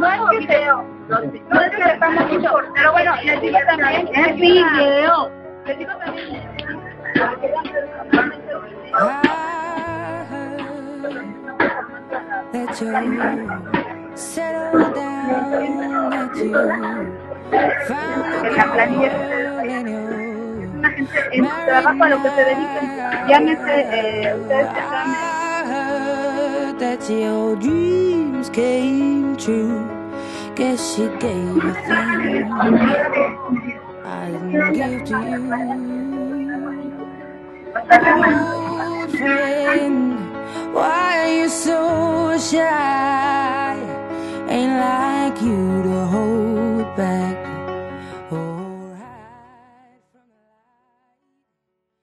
es que video. No es que dependa mucho. Pero bueno, les digo también. Es video. Les digo también. That you settle down, that you found a girl in you. Una gente en su trabajo a lo que se dedican. Llámese, ustedes tendrán. I heard that your dreams came true. Guess she gave a thing I didn't give to you. Old friend, why are you so shy?